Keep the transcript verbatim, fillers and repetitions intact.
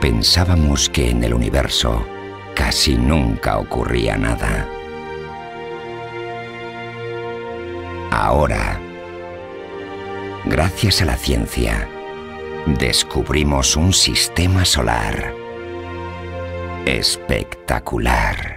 Pensábamos que en el universo casi nunca ocurría nada. Ahora, gracias a la ciencia, descubrimos un sistema solar espectacular.